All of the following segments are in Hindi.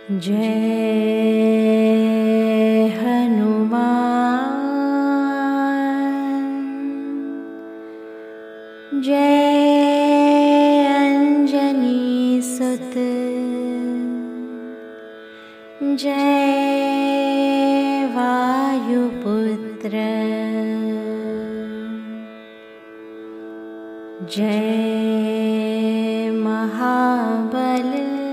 जय हनुमान जय अंजनी सुत जय वायुपुत्र जय महाबल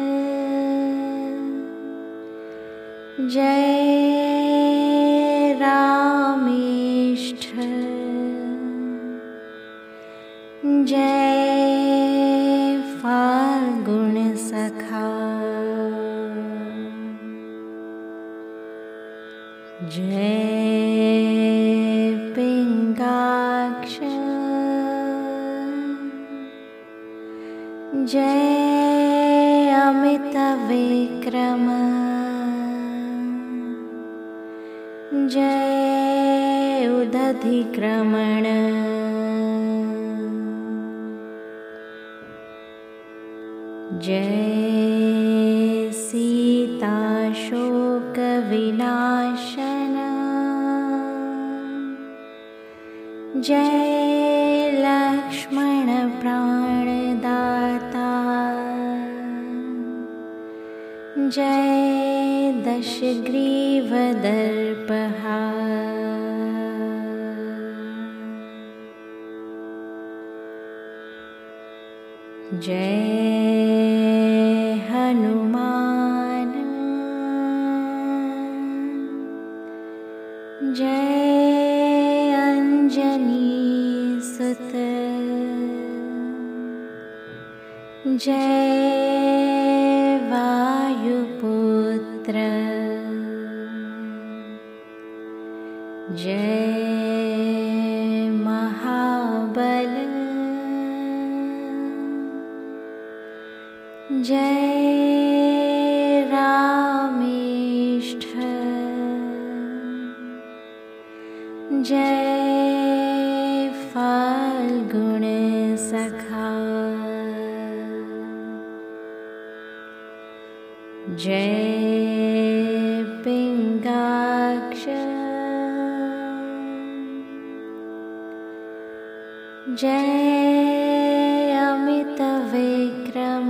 जय रामेष्ठ जय फाल्गुन सखा जय पिंगाक्ष जय अमित विक्रम जय उदधिक्रमण जय सीता शोक विनाशन जय लक्ष्मण प्राणदाता जय दशग्रीव दर्पहार जय हनुमान जय अंजनी सुत जय वायुपुत्र जय महाबल जय रामेष्ठ जय फाल्गुन सखा जय पिंगाक्ष जय अमित विक्रम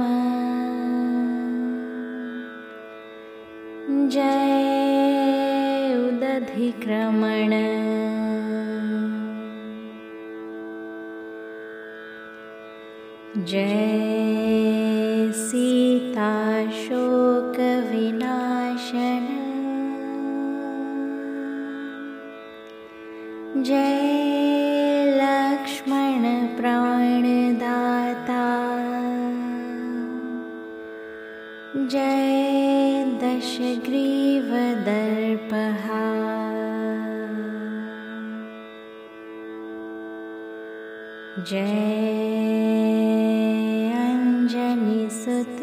जय उदधिक्रमण जय सीता शोक विनाशन जय लक्ष्मण प्राणदाता जय दशग्रीव दर्पहार जय अंजनी सुत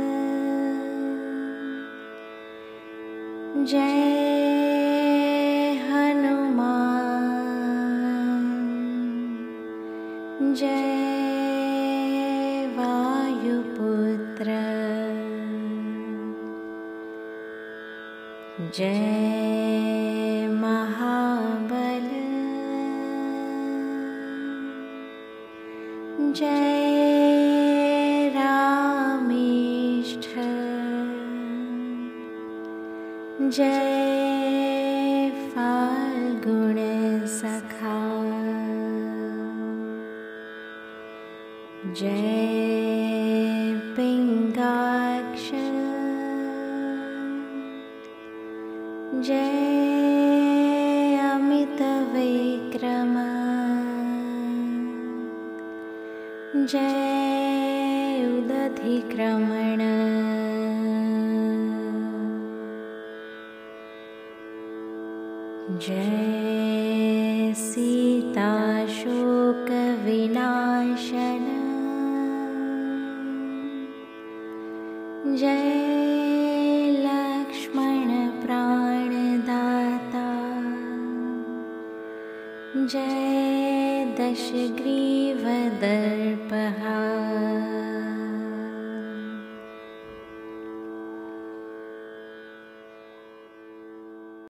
जय हनुमान जय वायुपुत्र जय महाबल जय रामेष्ठ जय फाल्गुन सखा जय पिंगाक्ष जय अमित विक्रम जय उदधिक्रमण जय सीता शोक विनाशन जय लक्ष्मण प्राणदाता जय दशग्रीव दर्पहार